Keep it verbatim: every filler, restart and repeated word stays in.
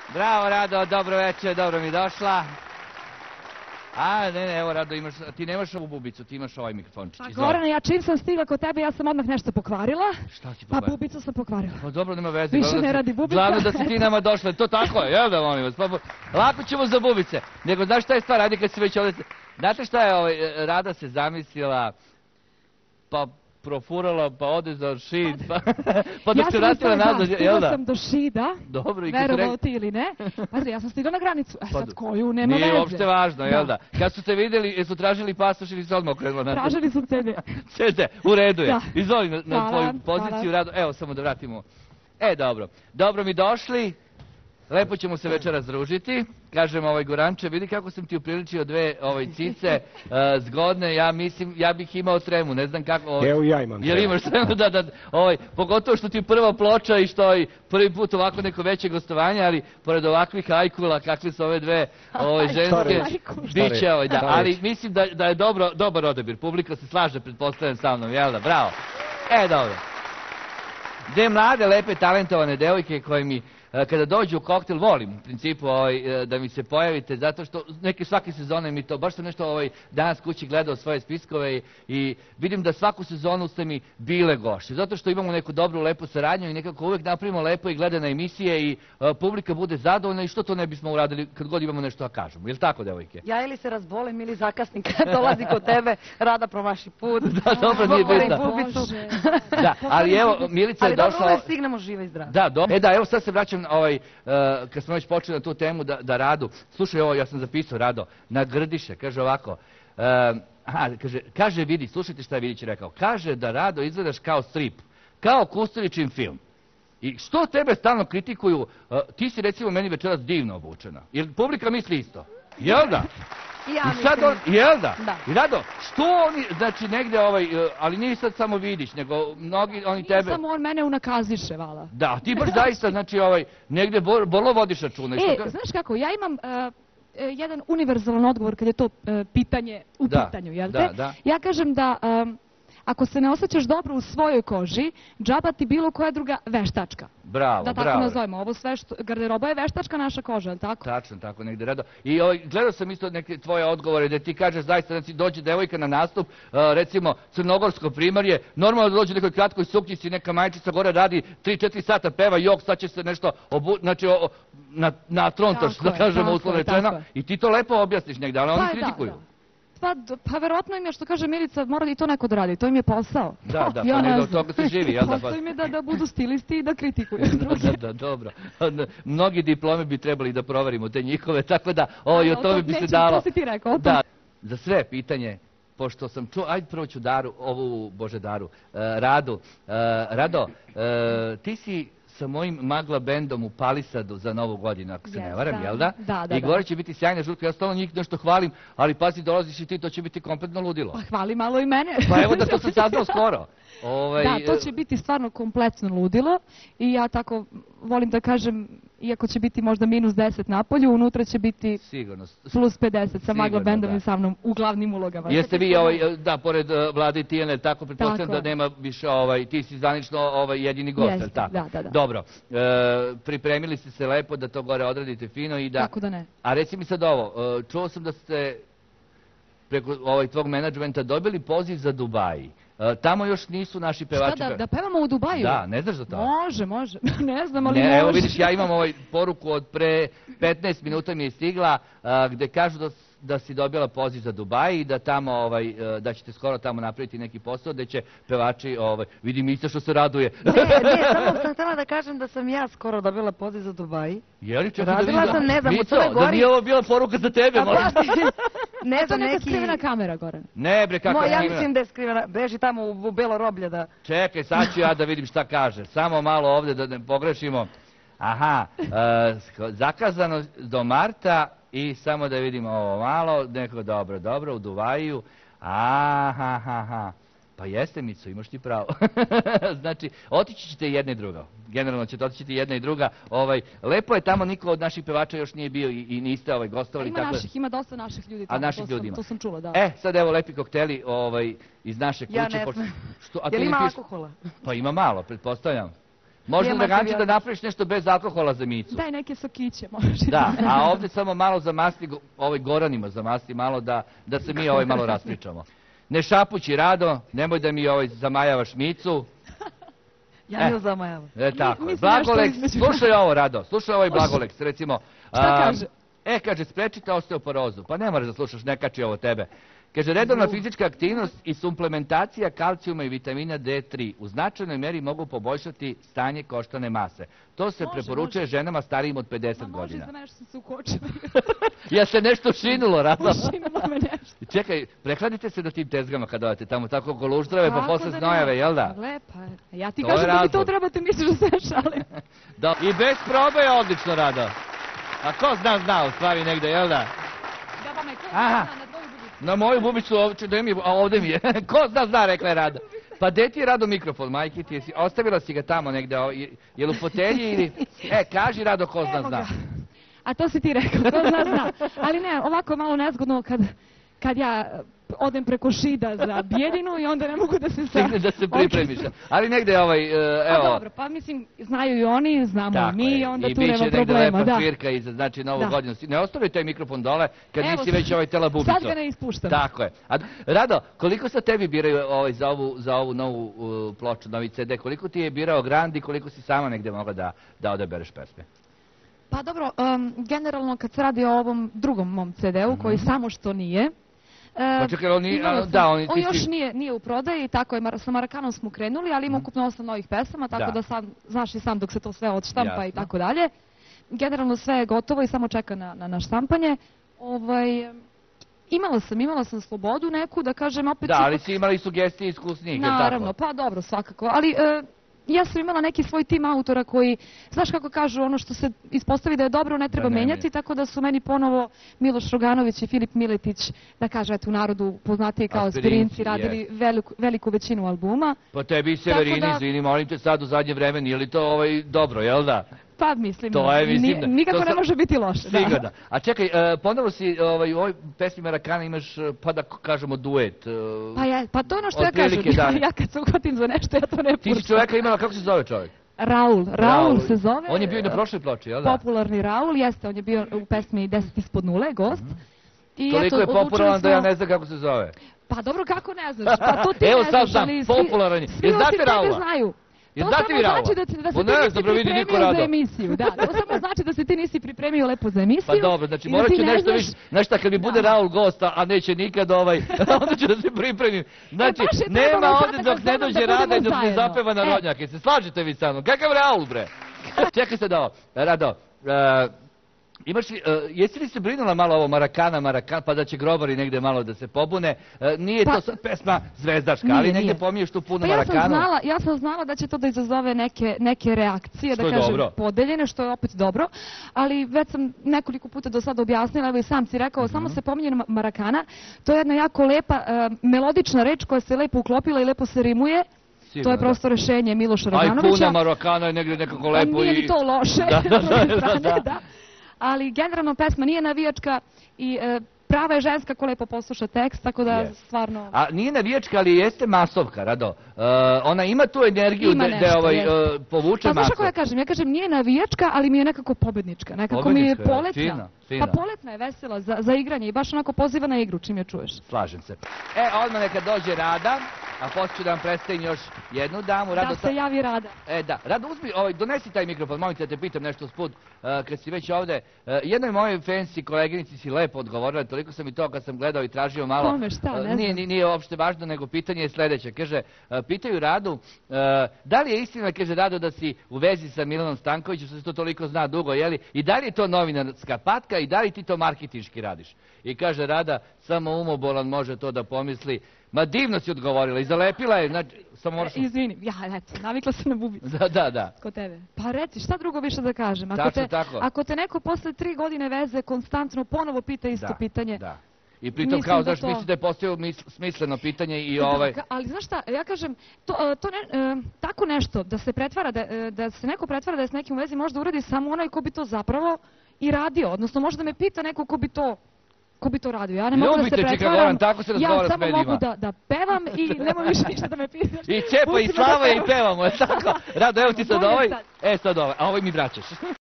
Bravo, Rado, dobro večer, dobro mi došla. A, ne, ne, evo, Rado, imaš, ti nemaš ovu bubicu, ti imaš ovaj mikrofončić. Pa Gorane, ja čim sam stigla kod tebe, ja sam odmah nešto pokvarila. Šta ti Pa pokvarila? bubicu sam pokvarila. Pa dobro, nema veze. Više ne radi bubica. Glavno da si ti nama došla, to tako je, jel da, molim vas? Pa, lako ćemo za bubice. Nego, znaš šta je stvar, ajde kad si već ovdje... Znate šta je, ovaj, Rada se zamislila, pa profurala, pa ode za šid, pa, pa dok se vratila nazad, jel da? Ja sam do šida, dobro, i verovao ti ili ne. Pazi, ja sam stigla na granicu, e sad koju, nema veze. Nije uopšte važno, jel da? Kad su te vidjeli, jesu tražili pasoš ili se odmah okrenula na to? Tražili su cede. Cede, u redu je. Izvoli na tvoju poziciju, Rado. Evo, samo da vratimo. E, dobro. Dobro mi došli. Lepo ćemo se večeras družiti. Kažem, ovaj Goranče, vidi kako sam ti upriličio dve ovaj, cice zgodne, ja mislim, ja bih imao tremu, ne znam kako... Evo ja imam tremu. Jer imaš tremu, da, da, ovaj, pogotovo što ti je prva ploča i što je prvi put ovako neko veće gostovanje, ali pored ovakvih ajkula, kakve su ove dve ovaj, ženske, bit će ovaj, da, ali mislim da, da je dobro, dobar odabir, publika se slaže, pretpostavljam sa mnom, jel da, bravo. E, dobro. Dve mlade, lepe, talentovane devojke koje mi kada dođu u koktel, volim u principu da mi se pojavite, zato što neke svake sezone mi to, baš sam nešto danas kući gledao svoje spiskove i vidim da svaku sezonu ste mi bile gošće, zato što imamo neku dobru, lepu saradnju i nekako uvijek napravimo lepo i gledane emisije i publika bude zadovoljna i što to ne bismo uradili kad god imamo nešto da kažemo, je li tako, devojke? Ja ili se razbolim ili zakasnim kad dolazi kod tebe, Rada promaši put. Da, dobro, nije bitno. Da, ali evo, Milica je došla... Ali dobro, uvijek stignemo žive i zdrave. Da, dobro. E da, evo sad se vraćam ovaj, kad smo već počeli na tu temu da Radu, slušaj ovo, ja sam zapisao, Rado, na Grdiše, kaže ovako, aha, kaže vidi, slušajte šta je Vidić rekao, kaže da Rado izgledaš kao strip, kao Kusturičin film. I što tebe stalno kritikuju, ti si recimo meni večeras divno obučena, jer publika misli isto, jel da? Ja mislim. Jel da? I Rado, što oni, znači negdje ovaj, ali nije sad samo Vidić, nego mnogi oni tebe... Nije samo on mene unakaziše, vala. Da, ti baš zaista, znači ovaj, negdje bolno vodiš računa. E, znaš kako, ja imam jedan univerzalan odgovor kad je to pitanje u pitanju, jel te? Ja kažem da... Ako se ne osjećaš dobro u svojoj koži, džaba ti bilo koja druga veštačka. Bravo, bravo. Da tako nazovemo. Ovo sve što... Garderoba je veštačka naša koža, je li tako? Tačno, tako, negdje Rado. I gledao sam isto neke tvoje odgovore gdje ti kažeš zaista da dođe devojka na nastup, recimo crnogorsko primarje, normalno da dođe nekoj kratkoj suknjici, neka majčica gore radi tri četiri sata peva, jok, sad će se nešto znači na trontaš, da kažemo uslovno rečeno. I ti to lepo objasniš negdje, ali oni kritikuju. Pa verovatno im je, što kaže Milica, mora i to neko da radi, to im je posao. Da, da, pa ne, od toga se živi, jel da? Posao im je da budu stilisti i da kritikuju drugi. Da, da, dobro. Mnogi diplome bi trebali da proverimo, te njihove, tako da, i o tome bi se dalo. To si ti rekao, o tom. Da, za sve pitanje, pošto sam čuo, ajde prvo ću Daru, ovu, Bože Daru, Radu. Rado, ti si sa mojim Magla bendom u Palisadu za Novu godinu, ako se ne varam, jel da? Da, da. I gore će biti sjajna žurka, ja stalno njih nešto hvalim, ali pazi, dolaziš i ti, to će biti kompletno ludilo. Pa hvali malo i mene. Pa evo da to se saznao skoro. Da, to će biti stvarno kompletno ludilo i ja tako volim da kažem, iako će biti možda minus deset na polju, unutra će biti plus pedeset sa Magla bendom i sa mnom u glavnim ulogama. Jeste vi, da, pored Vlade i Tijene, tako pretpostavljam da nema više, ti si zvanično jedini gost, jel tako? Da, da, da. Dobro, pripremili ste se lepo da to gore odradite fino i da... Tako da ne. A reci mi sad ovo, čuo sam da ste preko tvog menadžmenta dobili poziv za Dubaji. Tamo još nisu naši pevači. Šta, da pevamo u Dubaju? Da, ne znaš za to? Može, može. Ne znam, ali može. Evo vidiš, ja imam ovaj poruku od pre petnaest minuta mi je stigla gde kažu da si dobila poziv za Dubaj i da tamo, da ćete skoro tamo napraviti neki posao gde će pevači, vidim isto što se raduje. Ne, ne, samo sam htjela da kažem da sam ja skoro dobila poziv za Dubaj. Radila sam, ne znam, u Crnoj Gori. Da nije ovo bila poruka za tebe, možda. Ne znam, neki... neka skrivena kamera, Goran. Ne, bre, kakva skrivena? Ja mislim da je skrivena. Beži tamo u Belo roblje da... Čekaj, sad ću ja da vidim šta kaže. Samo malo ovdje da ne pogrešimo. Aha, zakazano do marta i samo da vidimo ovo malo. Neko dobro, dobro, u Duvaju. Aha, ha, ha. Pa jeste, Mico, imaš ti pravo. Znači, otići ćete jedna i druga. Generalno ćete otići jedna i druga. Lepo je tamo, niko od naših pevača još nije bio i niste gostovali. Ima naših, ima dosta naših ljudi tamo, to sam čula, da. E, sad evo lepi kokteli iz naše kuće. Ja ne znam. Je li ima alkohola? Pa ima malo, pretpostavljam. Možda Draganci da napraviš nešto bez alkohola za Micu. Daj neke sokiće, možeš. Da, a ovdje samo malo zamasti, ovaj Goranima zamasti malo da se mi ovaj malo raspričamo. Ne šapući, Rado, nemoj da mi ovaj zamajavaš Micu. Ja ne zamajavam. E, tako je. Blagoleks, slušaj ovo, Rado, slušaj ovaj Blagoleks, recimo. Šta kaže? E, kaže, sprečite osteoporozu. Pa ne moraš da slušaš, ne kači ovo tebe. Kaže, redovna fizička aktivnost i suplementacija kalcijuma i vitamina D tri u značajnoj meri mogu poboljšati stanje koštane mase. To se preporučuje ženama starijim od pedeset godina. Može, za mene što sam se ukočila. Ja se nešto šinulo, Rado. Ušinulo me nešto. Čekaj, prekladite se do tim tezgama kad odete tamo tako oko luštrave, pa posle znojeve, jel da? Lepa je. Ja ti kažem da mi to trebate, misliš da se šalim. I bez probe je odlično, Rado. A ko zna, zna u stvari negde, jel da? Da, pa me ko zna na tvoju bubicu. Na moju bubicu, a ovdje mi je. Ko zna, zna, rekla je Rado. Pa gde ti je Rado mikrofon, majke ti? Ostavila si ga tamo negde, je li u fotelji ili... E, kaži Rado ko zna, zna. A to si ti rekao, ko zna, zna. Ali ne, ovako je malo nezgodno kad ja odem preko Šida za Bijeljinu i onda ne mogu da se sam... Da se pripremiš. Ali negde ovaj, evo... Pa dobro, pa mislim, znaju i oni, znamo i mi, onda tu nema problema. I bit će negde lepa kvirka iza, znači, na ovu godinu. Ne ostavi taj mikrofon dole kad nisi već ovaj tela bubico. Sad ga ne ispuštam. Tako je. Rado, koliko sa tebi biraju za ovu novu ploču, novi ce de? Koliko ti je birao Grand i koliko si sama negde mogla da odabereš pesme? Pa dobro, generalno kad se radi o ovom drugom mom ce de u, koji samo što nije, Pa čekaj, on nije, da, on... On još nije u prodaji, tako je, sa Marakanom smo krenuli, ali ima ukupno osam novih pesama, tako da sam, znaš i sam dok se to sve odštampa i tako dalje. Generalno sve je gotovo i samo čeka na naš štampanje. Imala sam, imala sam slobodu neku, da kažem, opet... Da, ali si imala i sugestije iskusnijih, je tako? Naravno, pa dobro, svakako, ali... Ja sam imala neki svoj tim autora koji, znaš kako kažu, ono što se ispostavi da je dobro ne treba menjati, tako da su meni ponovo Miloš Roganović i Filip Miletić, da kaže, eto u narodu poznatiji kao Aspirinci, radili veliku većinu albuma. Pa tebi i Severini, izvini, molim te sad u zadnje vreme, nije li to dobro, jel da? Pa mislim, nikako ne može biti loše. Sigurno. A čekaj, ponovo si u ovoj pesmi Marakana imaš, pa da kažemo, duet. Pa to je ono što ja kažem, ja kad se uhotim za nešto, ja to ne puštam. Ti si čoveka imala, kako se zove čovjek? Raul, Raul se zove. On je bio i na prošloj ploči, jel da? Popularni Raul, jeste, on je bio u pesmi deset ispod nule, gost. Toliko je popularan da ja ne znam kako se zove. Pa dobro, kako ne znaš, pa to ti ne znaš. Evo sad znam, popularan je. Svi osim tebe znaju. To samo znači da se ti nisi pripremio za emisiju. Da, to samo znači da se ti nisi pripremio lepo za emisiju. Pa dobro, znači morat ću nešto više. Znaš šta, kad mi bude Raul gosta, a neće nikad ovaj, onda ću da se pripremim. Znači, nema ovdje dok ne dođe Rada i dok ne zapeva narodnjake. Se slažete vi sa mnom? Kakav Raul, bre? Čekaj sad ovo, Rado. Imaš li, jesi li se brinula malo ovo Marakana, Marakan, pa da će grobari negde malo da se pobune? Nije to sad pesma zvezdaška, ali negde pomiješ tu puno Marakanu. Ja sam znala da će to da izazove neke reakcije, da kažem podeljene, što je opet dobro, ali već sam nekoliko puta do sada objasnila, evo i sam si rekao, samo se pominje Marakana, to je jedna jako lepa, melodična reč koja se lepo uklopila i lepo se rimuje. To je prosto rešenje Miloša Roganovića. A i puna Marakana je negde nekako lepo i... Nije ni to loše, da. Ali generalno pesma nije navijačka i prava je ženska ko lepo posluša tekst, tako da stvarno... A nije navijačka, ali jeste masovka, Rado. Ona ima tu energiju da povuče masu. Pa znaš kako ja kažem? Ja kažem nije navijačka, ali mi je nekako pobednička. Nekako mi je poletna. Pa poletna je, vesela za igranje i baš onako poziva na igru čim je čuješ. Slažem se. E, odmah neka dođe Rada, a poslije ću da vam predstavim još jednu damu. Da se javi Rada. E, da. Rada, uzmi, donesi taj mikrofon, molim te da te pitam nešto usput, kad si već ovde. Jednoj mojoj fancy koleginici si lepo odgovorila, toliko sam i to kad sam gledao i tražio malo. Kome, šta, ne znam. Nije uopšte važno, nego pitanje je sljedeće. Kaže, pitaju Radu, da li je istina, kaže Rado, da si u vezi sa Milanom Stankovićem, što se to toliko zna dugo, jeli? I da li je to novinarska patka i da li ti to marketinški radiš? I kaže Rada, samo umobolan može to da pomisli. Ma divno si odgovorila i zalepila je. Izvini, ja, eto, navikla sam na bubicu. Da, da, da. Kod tebe. Pa reci, šta drugo više da kažem? Tačno tako. Ako te neko posle tri godine veze konstantno ponovo pita isto pitanje... Da, i pritom kao, znaš, misli da je postavio smisleno pitanje i ovaj... Ali znaš šta, ja kažem, tako nešto, da se pretvara, da se neko pretvara da je s nekim u vezi, možda uradi samo onaj ko bi to zapravo i radio. Odnosno, možda me pita neko ko bi to ko bi to radio? Ja ne mogu da se pretvaram, ja samo mogu da pevam i nemoj više ništa da me pitaš. I Ćepa i Slava i pevamo, je tako? Rado, evo ti sad ovaj, e sad ovaj, a ovaj mi vraćaš.